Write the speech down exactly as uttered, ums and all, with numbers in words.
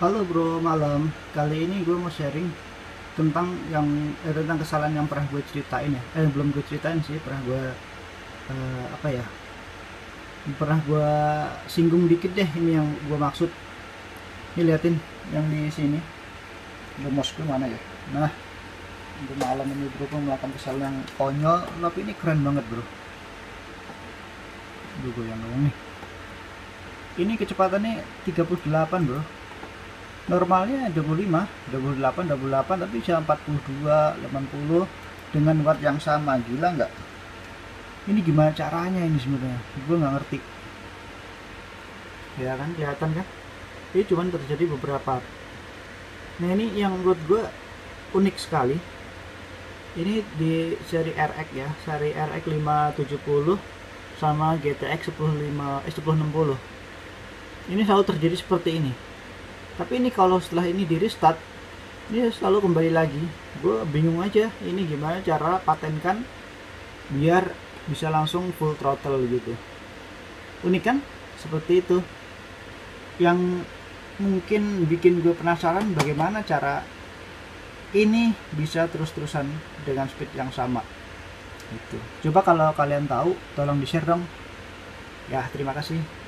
Halo bro, malam. Kali ini gue mau sharing tentang yang eh, tentang kesalahan yang pernah gue ceritain ya. Eh belum gue ceritain sih, pernah gue eh, apa ya? Pernah gue singgung dikit deh. Ini yang gue maksud. Ini liatin yang di sini. Lumos gue mana ya? Nah, untuk malam ini bro gue melakukan kesalahan yang konyol, tapi ini keren banget bro. Duh, gue yang ngomong nih. Ini kecepatannya tiga puluh delapan bro. Normalnya dua puluh lima, dua puluh delapan, dua puluh delapan, tapi bisa empat puluh dua, delapan puluh dengan watt yang sama. Gila nggak? Ini gimana caranya ini sebenarnya? Gue nggak ngerti. Ya kan, kelihatan kan? Ini cuman terjadi beberapa. Nah ini yang menurut gue unik sekali. Ini di seri R X ya, seri R X lima tujuh nol sama G T X sepuluh lima, eh, sepuluh enam puluh. Ini selalu terjadi seperti ini. Tapi ini kalau setelah ini di restart, ini selalu kembali lagi. Gue bingung aja ini gimana cara patenkan biar bisa langsung full throttle gitu. Unik kan? Seperti itu. Yang mungkin bikin gue penasaran bagaimana cara ini bisa terus-terusan dengan speed yang sama. Itu. Coba kalau kalian tahu, tolong di share dong. Ya, terima kasih.